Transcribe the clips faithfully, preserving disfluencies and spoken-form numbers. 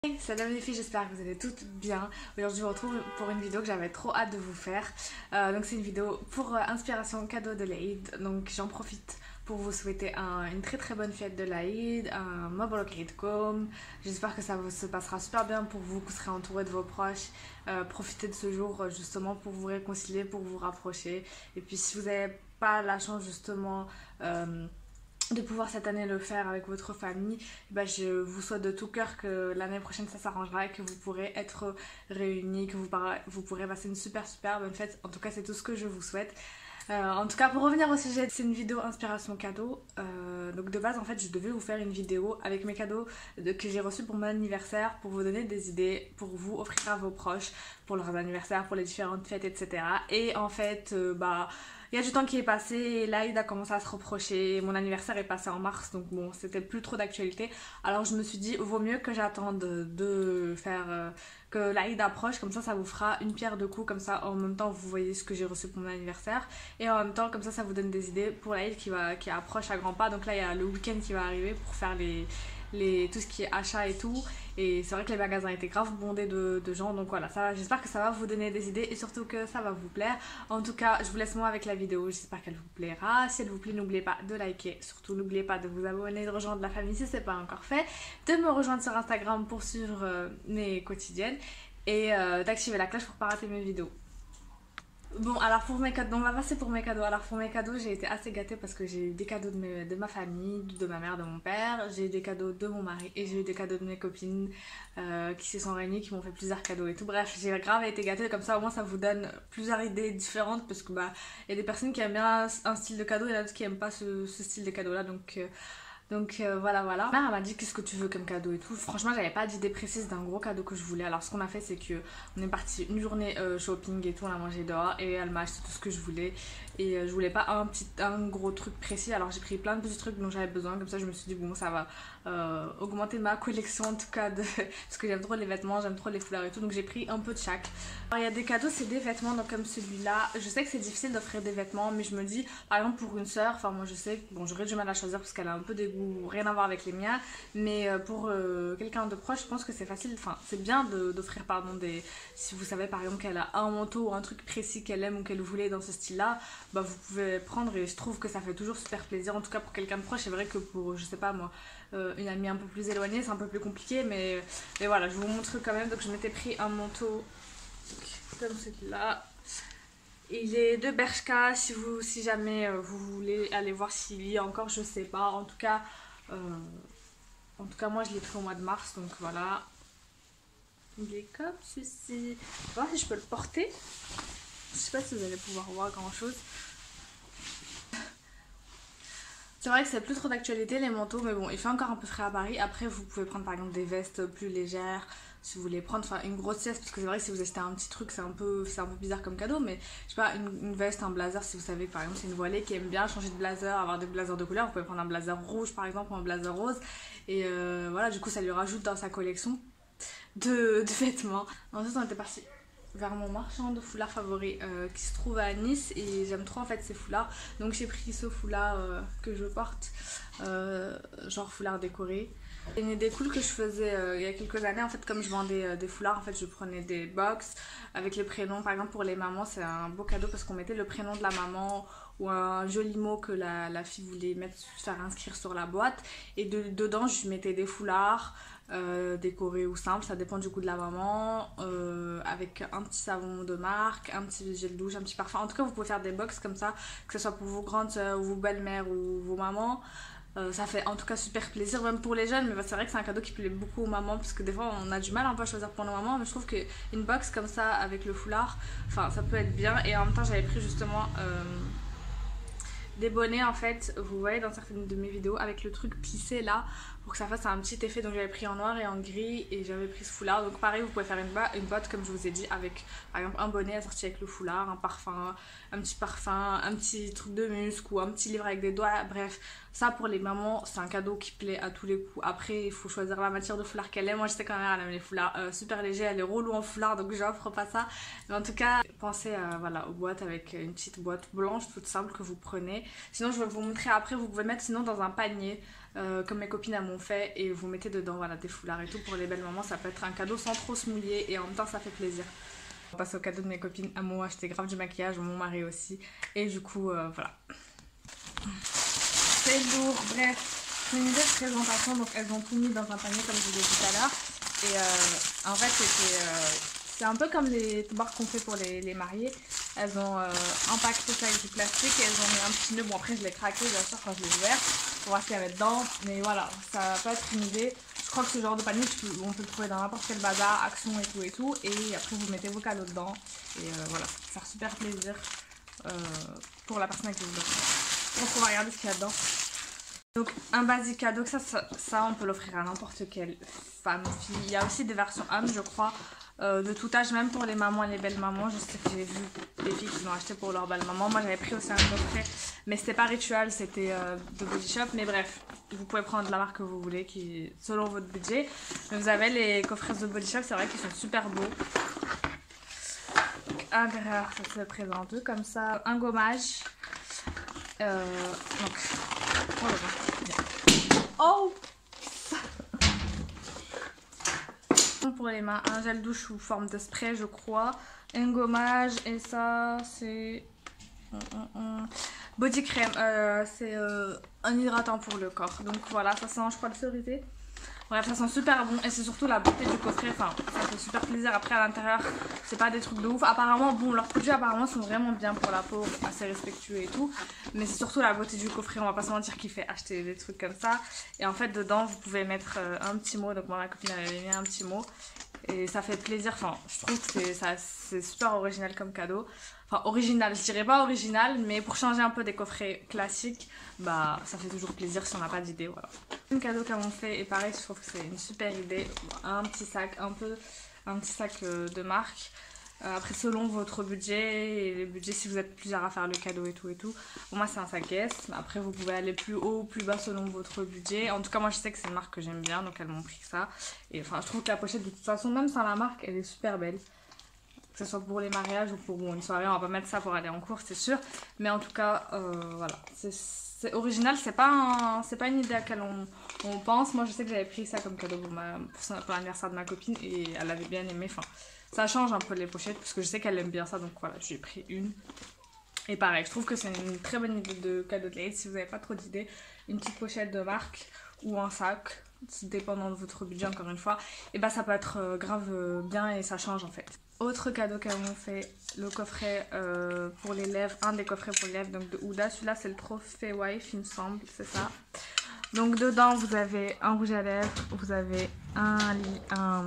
Hey, salut les filles, j'espère que vous allez toutes bien. Aujourd'hui je vous retrouve pour une vidéo que j'avais trop hâte de vous faire. Euh, donc c'est une vidéo pour euh, inspiration cadeau de l'Aïd. Donc j'en profite pour vous souhaiter un- une très très bonne fête de l'Aïd, un Mabrouk Eid Kom. J'espère que ça vous- se passera super bien pour vous, que vous serez entourés de vos proches. Euh, profitez de ce jour euh, justement pour vous réconcilier, pour vous rapprocher. Et puis si vous n'avez pas la chance justement... euh, de pouvoir cette année le faire avec votre famille, bah je vous souhaite de tout cœur que l'année prochaine ça s'arrangera et que vous pourrez être réunis, que vous, vous pourrez passer une super super bonne fête. En tout cas c'est tout ce que je vous souhaite. Euh, en tout cas pour revenir au sujet, c'est une vidéo inspiration cadeau. Euh, donc de base en fait je devais vous faire une vidéo avec mes cadeaux de, que j'ai reçus pour mon anniversaire, pour vous donner des idées, pour vous offrir à vos proches, pour leurs anniversaires, pour les différentes fêtes, et cetera. Et en fait euh, bah il y a du temps qui est passé et l'Aïd a commencé à se reprocher. Mon anniversaire est passé en mars, donc bon, c'était plus trop d'actualité. Alors je me suis dit, vaut mieux que j'attende de faire euh, que l'Aïd approche, comme ça, ça vous fera une pierre deux coups. Comme ça, en même temps, vous voyez ce que j'ai reçu pour mon anniversaire. Et en même temps, comme ça, ça vous donne des idées pour l'Aïd qui, va, qui approche à grands pas. Donc là, il y a le week-end qui va arriver pour faire les, les, tout ce qui est achat et tout. Et c'est vrai que les magasins étaient grave bondés de, de gens, donc voilà, ça, j'espère que ça va vous donner des idées et surtout que ça va vous plaire. En tout cas, je vous laisse moi avec la vidéo, j'espère qu'elle vous plaira. Si elle vous plaît, n'oubliez pas de liker, surtout n'oubliez pas de vous abonner, de rejoindre la famille si ce n'est pas encore fait, de me rejoindre sur Instagram pour suivre euh, mes quotidiennes et euh, d'activer la cloche pour ne pas rater mes vidéos. Bon, alors pour mes cadeaux, on va passer pour mes cadeaux. Alors pour mes cadeaux, j'ai été assez gâtée parce que j'ai eu des cadeaux de, mes, de ma famille, de ma mère, de mon père. J'ai eu des cadeaux de mon mari et j'ai eu des cadeaux de mes copines euh, qui se sont réunies, qui m'ont fait plusieurs cadeaux et tout. Bref, j'ai grave été gâtée. Comme ça, au moins, ça vous donne plusieurs idées différentes parce que bah, il y a des personnes qui aiment bien un style de cadeau et d'autres qui aiment pas ce, ce style de cadeau là. Donc euh, Donc euh, voilà voilà. Ma mère m'a dit qu'est-ce que tu veux comme cadeau et tout. Franchement j'avais pas d'idée précise d'un gros cadeau que je voulais. Alors ce qu'on a fait c'est que on est parti une journée euh, shopping et tout, on a mangé dehors et elle m'a acheté tout ce que je voulais. Et euh, je voulais pas un petit un gros truc précis. Alors j'ai pris plein de petits trucs dont j'avais besoin. Comme ça je me suis dit bon ça va euh, augmenter ma collection en tout cas de... parce que j'aime trop les vêtements, j'aime trop les foulards et tout. Donc j'ai pris un peu de chaque. Alors il y a des cadeaux, c'est des vêtements donc comme celui-là. Je sais que c'est difficile d'offrir des vêtements mais je me dis par exemple pour une soeur, enfin moi je sais que bon j'aurais du mal à choisir parce qu'elle a un peu des goûts rien à voir avec les miens, mais pour euh, quelqu'un de proche je pense que c'est facile, enfin c'est bien d'offrir pardon des, si vous savez par exemple qu'elle a un manteau ou un truc précis qu'elle aime ou qu'elle voulait dans ce style là, bah vous pouvez prendre et je trouve que ça fait toujours super plaisir, en tout cas pour quelqu'un de proche. C'est vrai que pour je sais pas moi euh, une amie un peu plus éloignée c'est un peu plus compliqué, mais, mais voilà je vous montre quand même. Donc je m'étais pris un manteau comme celui-là. Il est de Bershka, si, vous, si jamais euh, vous voulez aller voir s'il y a encore, je sais pas. En tout cas, euh, en tout cas moi je l'ai pris au mois de mars, donc voilà. Il est comme ceci. Je vais voir si je peux le porter. Je sais pas si vous allez pouvoir voir grand chose. C'est vrai que c'est plus trop d'actualité les manteaux, mais bon, il fait encore un peu frais à Paris. Après, vous pouvez prendre par exemple des vestes plus légères, si vous voulez prendre, enfin une grosse veste, parce que c'est vrai que si vous achetez un petit truc, c'est un peu, c'est un peu bizarre comme cadeau, mais je sais pas, une, une veste, un blazer, si vous savez que par exemple c'est une voilée qui aime bien changer de blazer, avoir des blazers de couleur, vous pouvez prendre un blazer rouge par exemple, ou un blazer rose, et euh, voilà, du coup ça lui rajoute dans sa collection de, de vêtements. Ensuite, on était parti vers mon marchand de foulards favori euh, qui se trouve à Nice et j'aime trop en fait ces foulards, donc j'ai pris ce foulard euh, que je porte, euh, genre foulard décoré. Une idée cool que je faisais euh, il y a quelques années, en fait comme je vendais euh, des foulards, en fait je prenais des box avec les prénoms, par exemple pour les mamans c'est un beau cadeau parce qu'on mettait le prénom de la maman ou un joli mot que la, la fille voulait mettre, faire inscrire sur la boîte, et de, dedans je mettais des foulards Euh, décoré ou simple, ça dépend du goût de la maman, euh, avec un petit savon de marque, un petit gel douche, un petit parfum. En tout cas vous pouvez faire des box comme ça, que ce soit pour vos grandes soeurs ou vos belles-mères ou vos mamans. Euh, ça fait en tout cas super plaisir même pour les jeunes, mais c'est vrai que c'est un cadeau qui plaît beaucoup aux mamans parce que des fois on a du mal un peu à choisir pour nos mamans, mais je trouve qu'une box comme ça avec le foulard, enfin ça peut être bien. Et en même temps j'avais pris justement euh, des bonnets en fait, vous voyez dans certaines de mes vidéos avec le truc plissé là pour que ça fasse un petit effet, donc j'avais pris en noir et en gris et j'avais pris ce foulard. Donc pareil vous pouvez faire une, une botte comme je vous ai dit avec par exemple un bonnet assorti avec le foulard, un parfum, un petit parfum, un petit truc de musc ou un petit livre avec des doigts, bref ça pour les mamans c'est un cadeau qui plaît à tous les coups. Après il faut choisir la matière de foulard qu'elle aime. Moi je sais quand même elle aime les foulards euh, super légers, elle est relou en foulard donc j'offre pas ça, mais en tout cas pensez à, voilà, aux boîtes avec une petite boîte blanche toute simple que vous prenez. Sinon je vais vous montrer après, vous pouvez mettre sinon dans un panier euh, comme mes copines elles m'ont fait, et vous mettez dedans voilà, des foulards et tout. Pour les belles mamans, ça peut être un cadeau sans trop se mouiller et en même temps ça fait plaisir. On passe au cadeau de mes copines. Elles m'ont acheté grave du maquillage, mon mari aussi. Et du coup, euh, voilà. C'est lourd, bref. C'est une idée de présentation, donc elles ont tout mis dans un panier comme je vous l'ai dit tout à l'heure. Et euh, en fait, c'était... Euh, c'est un peu comme les barres qu'on fait pour les, les mariés. Elles ont euh, empaqueté ça avec du plastique et elles ont mis un petit nœud. Bon, après, je l'ai craqué, bien sûr, quand je l'ai ouvert pour voir ce qu'il y avait dedans. Mais voilà, ça peut être une idée. Je crois que ce genre de panier, on peut le trouver dans n'importe quel bazar, Action et tout et tout. Et après, vous mettez vos cadeaux dedans. Et euh, voilà, ça va faire super plaisir euh, pour la personne qui vous donne. Donc, on va regarder ce qu'il y a dedans. Donc, un basique cadeau, ça, ça, ça on peut l'offrir à n'importe quelle femme, fille. Il y a aussi des versions hommes, je crois. Euh, de tout âge, même pour les mamans et les belles mamans. Je sais que j'ai vu des filles qui l'ont acheté pour leur belle maman. Moi j'avais pris aussi un coffret, mais c'était pas Ritual, c'était euh, de Body Shop. Mais bref, vous pouvez prendre la marque que vous voulez, qui selon votre budget. Mais vous avez les coffrets de Body Shop, c'est vrai qu'ils sont super beaux. Donc à l'intérieur, ça se présente comme ça. Un gommage. Euh, donc, oh là là. Oh! Pour les mains, un gel douche sous forme de spray, je crois, un gommage, et ça c'est body cream, euh, c'est euh, un hydratant pour le corps. Donc voilà, ça sent, je crois, le cerisier. Bref, ça sent super bon et c'est surtout la beauté du coffret. Enfin, ça fait super plaisir. Après, à l'intérieur, c'est pas des trucs de ouf. Apparemment, bon, leurs produits apparemment sont vraiment bien pour la peau, assez respectueux et tout. Mais c'est surtout la beauté du coffret. On va pas se mentir qu'il fait acheter des trucs comme ça. Et en fait, dedans, vous pouvez mettre euh, un petit mot. Donc moi, ma copine elle avait mis un petit mot. Et ça fait plaisir. Enfin, je trouve que c'est super original comme cadeau. Enfin, original, je dirais pas original, mais pour changer un peu des coffrets classiques, bah ça fait toujours plaisir si on n'a pas d'idée, voilà. Un cadeau qu'elles m'ont fait, et pareil, je trouve que c'est une super idée. Un petit sac, un peu, un petit sac euh, de marque. Euh, après, selon votre budget, et le budget, si vous êtes plusieurs à faire le cadeau et tout et tout. Pour moi, c'est un sac S. Après, vous pouvez aller plus haut ou plus bas selon votre budget. En tout cas, moi, je sais que c'est une marque que j'aime bien, donc elles m'ont pris ça. Et enfin, je trouve que la pochette, de toute façon, même sans la marque, elle est super belle. Que ce soit pour les mariages ou pour bon, une soirée, on va pas mettre ça pour aller en cours, c'est sûr. Mais en tout cas, euh, voilà. C'est original, c'est pas, un, pas une idée à laquelle on, on pense. Moi, je sais que j'avais pris ça comme cadeau pour, ma, pour, pour l'anniversaire de ma copine et elle avait bien aimé. Enfin, ça change un peu les pochettes parce que je sais qu'elle aime bien ça, donc voilà, j'ai pris une. Et pareil, je trouve que c'est une très bonne idée de cadeau de Lade. Si vous n'avez pas trop d'idées, une petite pochette de marque ou un sac, dépendant de votre budget encore une fois, et bah ça peut être euh, grave euh, bien et ça change en fait. Autre cadeau qu'elles m'ont fait, le coffret euh, pour les lèvres, un des coffrets pour les lèvres donc de Huda. Celui-là c'est le Trophée Wife il me semble, c'est ça. Donc dedans vous avez un rouge à lèvres, vous avez un, un,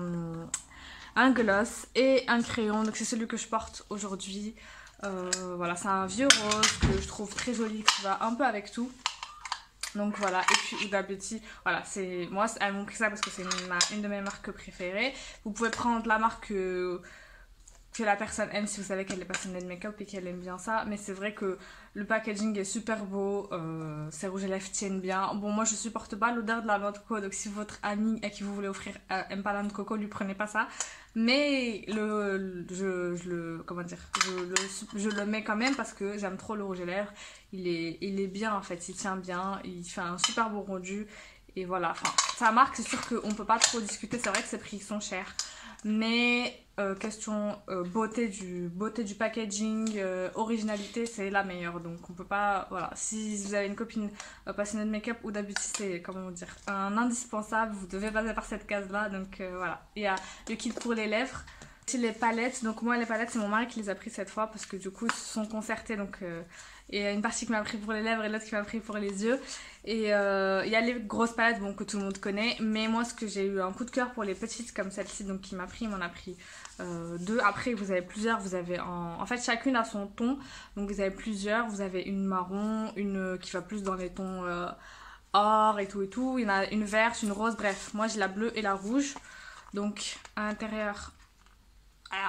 un gloss et un crayon. Donc c'est celui que je porte aujourd'hui. Euh, voilà, c'est un vieux rose que je trouve très joli, qui va un peu avec tout. Donc voilà, et puis Huda Beauty, voilà, c'est moi, elles m'ont pris ça parce que c'est une, une de mes marques préférées. Vous pouvez prendre la marque que, que la personne aime si vous savez qu'elle est passionnée de make-up et qu'elle aime bien ça. Mais c'est vrai que le packaging est super beau, euh, ces rouges à lèvres tiennent bien. Bon, moi je supporte pas l'odeur de la noix de coco, donc si votre ami à qui vous voulez offrir euh, aime pas la noix de coco, lui prenez pas ça. Mais le, le je, je le comment dire, je le, je le mets quand même parce que j'aime trop le rouge à lèvres. Il est, il est bien en fait, il tient bien, il fait un super beau rendu. Et voilà, enfin, sa marque, c'est sûr qu'on peut pas trop discuter, c'est vrai que ses prix sont chers. Mais euh, question euh, beauté, du, beauté du packaging, euh, originalité, c'est la meilleure. Donc on peut pas, voilà, si vous avez une copine euh, passionnée de make-up ou d'habitude, c'est, comment dire, un indispensable. Vous devez passer par cette case-là. Donc euh, voilà, il y a le kit pour les lèvres. Aussi les palettes, donc moi les palettes c'est mon mari qui les a pris cette fois parce que du coup ils se sont concertés, donc euh, il y a une partie qui m'a pris pour les lèvres et l'autre qui m'a pris pour les yeux. Et euh, il y a les grosses palettes, bon, que tout le monde connaît, mais moi ce que j'ai eu un coup de cœur pour les petites comme celle-ci, donc qui m'a pris, il m'en a pris euh, deux. Après vous avez plusieurs, vous avez en... en fait chacune a son ton, donc vous avez plusieurs, vous avez une marron, une qui va plus dans les tons euh, or et tout et tout, il y en a une verte, une rose, bref, moi j'ai la bleue et la rouge. Donc à l'intérieur, voilà.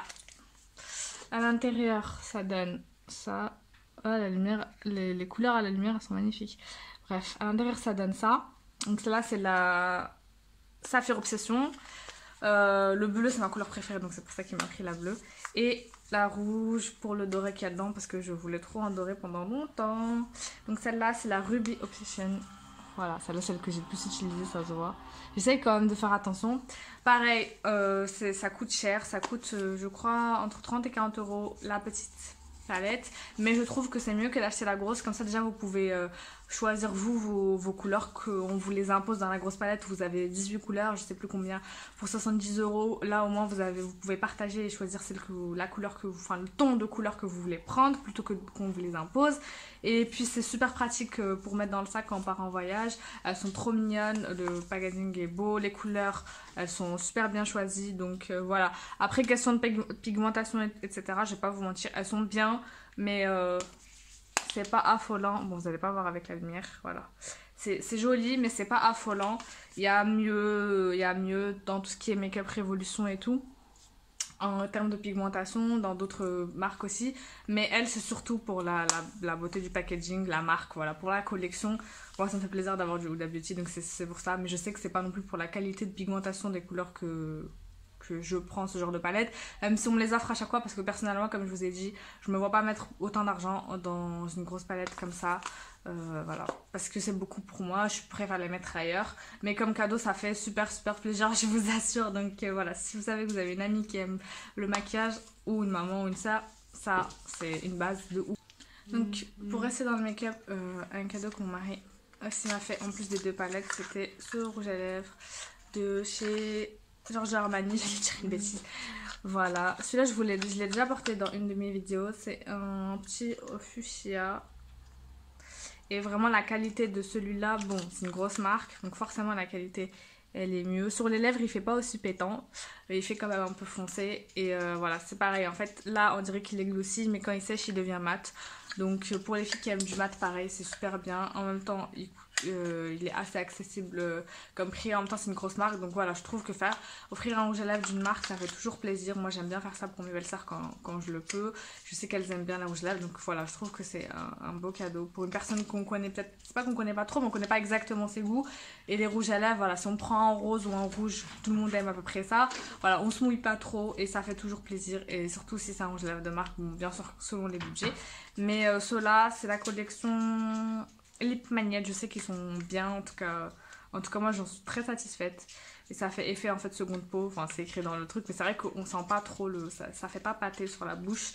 À l'intérieur ça donne ça. Oh, la lumière, les, les couleurs à la lumière elles sont magnifiques. Bref, à l'intérieur ça donne ça. Donc celle-là c'est la Saphir Obsession. Euh, le bleu c'est ma couleur préférée, donc c'est pour ça qu'il m'a pris la bleue. Et la rouge pour le doré qu'il y a dedans parce que je voulais trop un doré pendant longtemps. Donc celle-là c'est la Ruby Obsession. Voilà, celle-là, celle que j'ai le plus utilisée, ça se voit. J'essaye quand même de faire attention. Pareil, euh, ça coûte cher. Ça coûte, euh, je crois, entre trente et quarante euros la petite palette. Mais je trouve que c'est mieux que d'acheter la grosse. Comme ça, déjà, vous pouvez euh, choisir, vous, vos, vos couleurs. Qu'on vous les impose dans la grosse palette. Vous avez dix-huit couleurs, je sais plus combien. Pour soixante-dix euros, là, au moins, vous, avez, vous pouvez partager et choisir celle que vous, la couleur que vous... Enfin, le ton de couleur que vous voulez prendre, plutôt que qu'on vous les impose. Et puis, c'est super pratique pour mettre dans le sac quand on part en voyage. Elles sont trop mignonnes, le packaging est beau, les couleurs, elles sont super bien choisies. Donc, euh, voilà. Après, question de pigmentation, et cetera, je vais pas vous mentir, elles sont bien, mais euh, c'est pas affolant. Bon, vous allez pas voir avec la lumière, voilà. C'est joli, mais c'est pas affolant. Il y a mieux, il y a mieux dans tout ce qui est Make-up Révolution et tout. En termes de pigmentation, dans d'autres marques aussi. Mais elle, c'est surtout pour la, la, la beauté du packaging, la marque, voilà. Pour la collection, moi, ça me fait plaisir d'avoir du Huda Beauty, donc c'est pour ça. Mais je sais que c'est pas non plus pour la qualité de pigmentation des couleurs que... que je prends ce genre de palette, même si on me les offre à chaque fois, parce que personnellement, comme je vous ai dit, je me vois pas mettre autant d'argent dans une grosse palette comme ça, euh, voilà, parce que c'est beaucoup pour moi, je préfère les mettre ailleurs, mais comme cadeau ça fait super super plaisir, je vous assure. Donc euh, voilà, si vous savez que vous avez une amie qui aime le maquillage, ou une maman ou une sœur, ça c'est une base de ouf. Donc pour rester dans le make-up, euh, un cadeau que mon mari aussi m'a fait en plus des deux palettes, c'était ce rouge à lèvres de chez Giorgio Armani, j'allais dire une bêtise. Voilà, celui-là je, je l'ai déjà porté dans une de mes vidéos. C'est un petit fuchsia. Et vraiment la qualité de celui-là, bon, c'est une grosse marque, donc forcément la qualité elle est mieux. Sur les lèvres il fait pas aussi pétant, mais il fait quand même un peu foncé. Et euh, voilà, c'est pareil, en fait là on dirait qu'il est glossy, mais quand il sèche il devient mat. Donc pour les filles qui aiment du mat, pareil, c'est super bien. En même temps il Euh, il est assez accessible euh, comme prix, en même temps c'est une grosse marque, donc voilà, je trouve que faire offrir un rouge à lèvres d'une marque ça fait toujours plaisir. Moi j'aime bien faire ça pour mes belles-sœurs quand, quand je le peux, je sais qu'elles aiment bien la rouge à lèvres, donc voilà, je trouve que c'est un, un beau cadeau pour une personne qu'on connaît peut-être, c'est pas qu'on connaît pas trop, mais on connaît pas exactement ses goûts. Et les rouges à lèvres, voilà, si on prend en rose ou en rouge, tout le monde aime à peu près ça, voilà, on se mouille pas trop et ça fait toujours plaisir. Et surtout si c'est un rouge à lèvres de marque, bon, bien sûr selon les budgets, mais euh, ceux-là c'est la collection Lip Magnet, je sais qu'ils sont bien, en tout cas, en tout cas moi j'en suis très satisfaite. Et ça fait effet en fait seconde peau, enfin c'est écrit dans le truc, mais c'est vrai qu'on sent pas trop le, ça, ça fait pas pâter sur la bouche.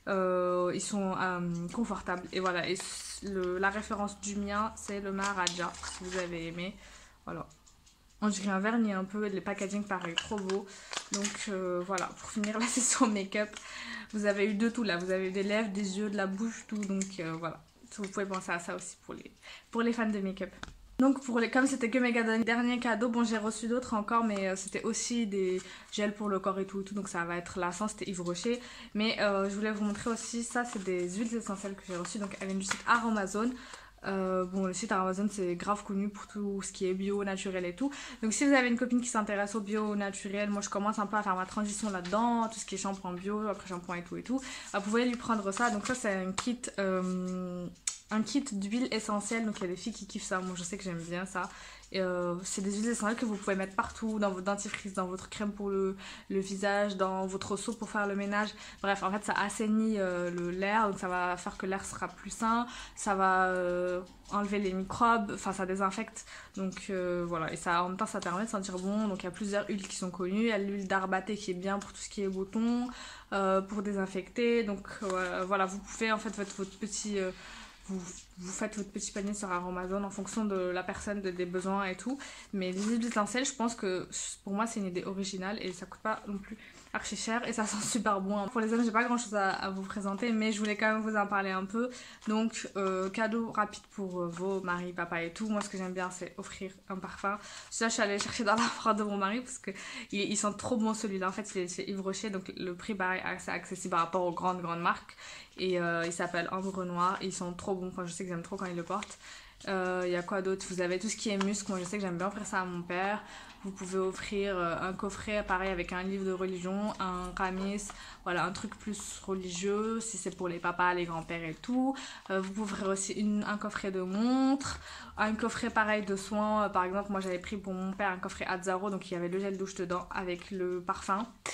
Euh, ils sont euh, confortables et voilà. Et le, la référence du mien c'est le Maharaja, si vous avez aimé, voilà. On dirait un vernis un peu, les packaging pareil, trop beau. Donc euh, voilà, pour finir la session make-up, vous avez eu de tout là, vous avez eu des lèvres, des yeux, de la bouche, tout, donc euh, voilà. Vous pouvez penser à ça aussi pour les, pour les fans de make-up. Donc pour les, comme c'était que mes derniers cadeaux, bon j'ai reçu d'autres encore, mais euh, c'était aussi des gels pour le corps et tout, et tout, donc ça va être lassant, c'était Yves Rocher. Mais euh, je voulais vous montrer aussi, ça c'est des huiles essentielles que j'ai reçues, donc elles viennent du site Aromazone. Euh, bon, le site Amazon c'est grave connu pour tout ce qui est bio, naturel et tout. Donc si vous avez une copine qui s'intéresse au bio, au naturel, moi je commence un peu à faire ma transition là-dedans, tout ce qui est shampoing bio, après shampoing et tout et tout, vous pouvez lui prendre ça. Donc ça c'est un kit, euh, un kit d'huile essentielle, donc il y a des filles qui kiffent ça, moi je sais que j'aime bien ça. Euh, c'est des huiles essentielles que vous pouvez mettre partout, dans votre dentifrice, dans votre crème pour le, le visage, dans votre seau pour faire le ménage. Bref, en fait ça assainit euh, l'air, donc ça va faire que l'air sera plus sain, ça va euh, enlever les microbes, enfin ça désinfecte. Donc euh, voilà, et ça, en même temps ça permet de sentir bon. Donc il y a plusieurs huiles qui sont connues, il y a l'huile d'arbaté qui est bien pour tout ce qui est boutons, euh, pour désinfecter. Donc euh, voilà, vous pouvez en fait votre, votre petit... Euh, Vous, vous faites votre petit panier sur Amazon en fonction de la personne, de, des besoins et tout. Mais les huiles essentielles, je pense que pour moi c'est une idée originale et ça coûte pas non plus archi cher et ça sent super bon. Pour les hommes, j'ai pas grand chose à, à vous présenter, mais je voulais quand même vous en parler un peu. Donc euh, cadeau rapide pour euh, vos maris, papa et tout. Moi ce que j'aime bien c'est offrir un parfum. Ça je suis allée chercher dans la froide de mon mari parce que il, il sent trop bon celui-là. En fait c'est chez Yves Rocher, donc le prix pareil assez accessible par rapport aux grandes grandes marques. Et euh, il s'appelle Ambre Noir et ils sont trop bons, enfin je sais que j'aime trop quand ils le portent. Il euh, y a quoi d'autre? Vous avez tout ce qui est musc, moi je sais que j'aime bien offrir ça à mon père. Vous pouvez offrir euh, un coffret pareil avec un livre de religion, un ramis, voilà un truc plus religieux si c'est pour les papas, les grands-pères et tout. Euh, vous pouvez offrir aussi une, un coffret de montres, un coffret pareil de soins, euh, par exemple moi j'avais pris pour mon père un coffret Azzaro, donc il y avait le gel douche dedans avec le parfum.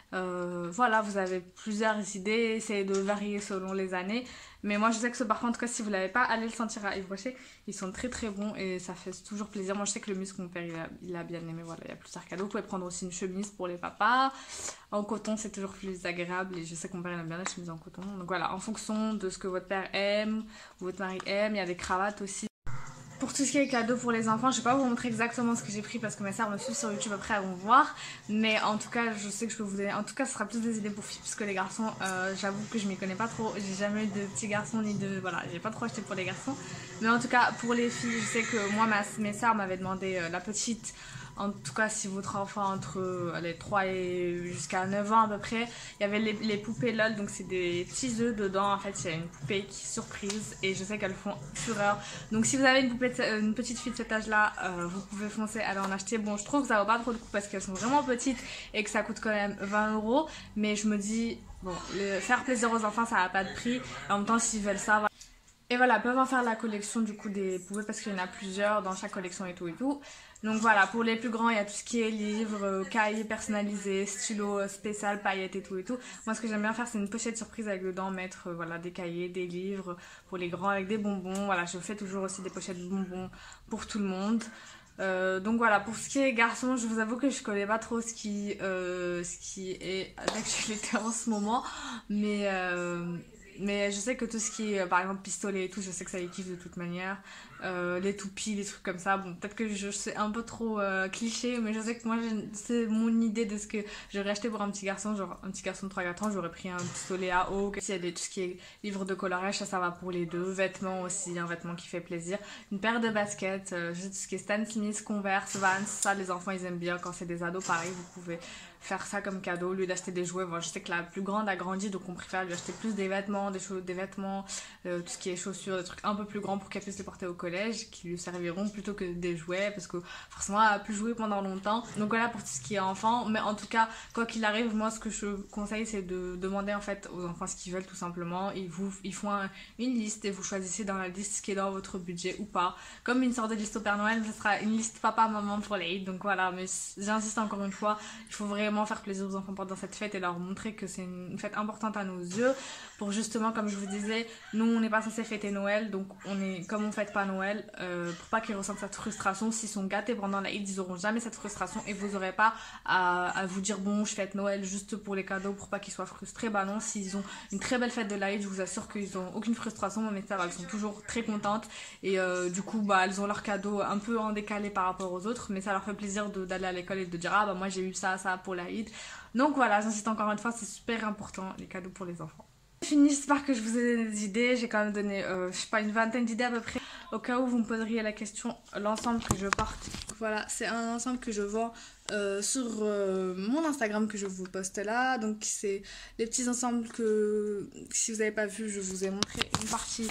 Euh, voilà, vous avez plusieurs idées, essayez de varier selon les années. Mais moi je sais que ce parfum, en tout cas si vous l'avez pas, allez le sentir à Yves Rocher. Ils sont très très bons et ça fait toujours plaisir. Moi je sais que le musc, mon père il a, il a bien aimé. Voilà, il y a plusieurs cadeaux. Vous pouvez prendre aussi une chemise pour les papas. En coton c'est toujours plus agréable et je sais que mon père il aime bien la chemise en coton. Donc voilà, en fonction de ce que votre père aime ou votre mari aime, il y a des cravates aussi. Pour tout ce qui est cadeau pour les enfants, je vais pas vous montrer exactement ce que j'ai pris parce que mes sœurs me suivent sur YouTube, après elles vont voir. Mais en tout cas, je sais que je peux vous donner. En tout cas, ce sera plus des idées pour filles parce que les garçons, euh, j'avoue que je m'y connais pas trop. J'ai jamais eu de petits garçons ni de. Voilà, j'ai pas trop acheté pour les garçons. Mais en tout cas, pour les filles, je sais que moi, ma, mes sœurs m'avaient demandé euh, la petite. En tout cas, si votre enfant entre allez, trois et jusqu'à neuf ans à peu près, il y avait les, les poupées LOL, donc c'est des petits œufs dedans. En fait, il y a une poupée qui est surprise et je sais qu'elles font fureur. Donc, si vous avez une, poupée de, une petite fille de cet âge-là, euh, vous pouvez foncer, aller en acheter. Bon, je trouve que ça vaut pas trop le coup parce qu'elles sont vraiment petites et que ça coûte quand même vingt euros. Mais je me dis, bon, le, faire plaisir aux enfants, ça n'a pas de prix. Et en même temps, s'ils veulent ça, voilà. Et voilà, peuvent en faire la collection du coup des poupées parce qu'il y en a plusieurs dans chaque collection et tout et tout. Donc voilà, pour les plus grands, il y a tout ce qui est livres, euh, cahiers personnalisés, stylos euh, spécial, paillettes et tout et tout. Moi, ce que j'aime bien faire, c'est une pochette surprise avec dedans mettre euh, voilà, des cahiers, des livres. Pour les grands, avec des bonbons. Voilà, je fais toujours aussi des pochettes de bonbons pour tout le monde. Euh, donc voilà, pour ce qui est garçons, je vous avoue que je connais pas trop ce qui, euh, ce qui est d'actualité en ce moment. Mais... Euh, Mais je sais que tout ce qui est, par exemple, pistolet et tout, je sais que ça les kiffe de toute manière. Euh, les toupies, les trucs comme ça. Bon, peut-être que je c'est un peu trop euh, cliché, mais je sais que moi, c'est mon idée de ce que j'aurais acheté pour un petit garçon. Genre, un petit garçon de trois quatre ans, j'aurais pris un pistolet à eau. S'il y a des, tout ce qui est livre de coloriage, ça, ça va pour les deux. Vêtements aussi, un vêtement qui fait plaisir. Une paire de baskets, euh, tout ce qui est Stan Smith, Converse, Vans. Ça, les enfants, ils aiment bien. Quand c'est des ados, pareil, vous pouvez faire ça comme cadeau au lieu d'acheter des jouets. Bon, je sais que la plus grande a grandi, donc on préfère lui acheter plus des vêtements, des, des vêtements, euh, tout ce qui est chaussures, des trucs un peu plus grands pour qu'elle puisse les porter au collège, qui lui serviront plutôt que des jouets, parce que forcément elle a plus joué pendant longtemps. Donc voilà pour tout ce qui est enfant. Mais en tout cas, quoi qu'il arrive, moi ce que je conseille, c'est de demander en fait aux enfants ce qu'ils veulent tout simplement. Ils, vous, ils font un, une liste et vous choisissez dans la liste ce qui est dans votre budget ou pas. Comme une sorte de liste au Père Noël, ce sera une liste papa-maman pour les. Donc voilà, mais j'insiste encore une fois, il faut vraiment faire plaisir aux enfants pendant cette fête et leur montrer que c'est une fête importante à nos yeux pour justement, comme je vous disais, nous on n'est pas censé fêter Noël, donc on est, comme on fête pas Noël, euh, pour pas qu'ils ressentent cette frustration, s'ils sont gâtés pendant la Eid, ils auront jamais cette frustration et vous aurez pas à, à vous dire bon je fête Noël juste pour les cadeaux pour pas qu'ils soient frustrés. Bah non, s'ils ont une très belle fête de la Eid, je vous assure qu'ils ont aucune frustration. Mes sœurs elles sont toujours très contentes et euh, du coup bah elles ont leurs cadeaux un peu en décalé par rapport aux autres, mais ça leur fait plaisir d'aller à l'école et de dire ah bah moi j'ai eu ça ça pour la Eid. Donc voilà, j'insiste encore une fois, c'est super important les cadeaux pour les enfants. C'est fini, j'espère que je vous ai donné des idées. J'ai quand même donné, euh, je sais pas, une vingtaine d'idées à peu près. Au cas où vous me poseriez la question, l'ensemble que je porte, voilà, c'est un ensemble que je vends euh, sur euh, mon Instagram que je vous poste là. Donc c'est les petits ensembles que, si vous n'avez pas vu, je vous ai montré une partie,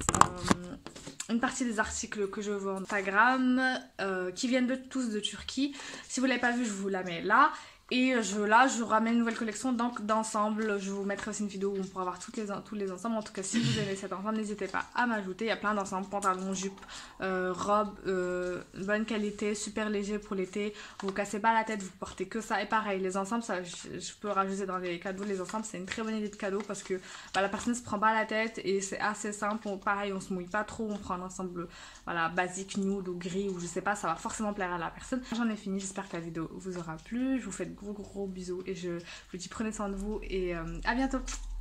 euh, une partie des articles que je vends Instagram euh, qui viennent de, tous de Turquie. Si vous ne l'avez pas vu, je vous la mets là. Et je, là, je ramène une nouvelle collection d'ensemble. Je vous mettrai aussi une vidéo où on pourra voir toutes les, tous les ensembles. En tout cas, si vous aimez cet ensemble, n'hésitez pas à m'ajouter. Il y a plein d'ensembles, pantalons, jupes, euh, robes, euh, bonne qualité, super léger pour l'été. Vous cassez pas la tête, vous portez que ça. Et pareil, les ensembles, ça, je, je peux rajouter dans les cadeaux. Les ensembles, c'est une très bonne idée de cadeau parce que bah, la personne ne se prend pas la tête et c'est assez simple. On, pareil, on se mouille pas trop. On prend un ensemble voilà, basique, nude ou gris ou je sais pas. Ça va forcément plaire à la personne. J'en ai fini. J'espère que la vidéo vous aura plu. Je vous fais gros gros bisous et je vous dis prenez soin de vous et euh, à bientôt.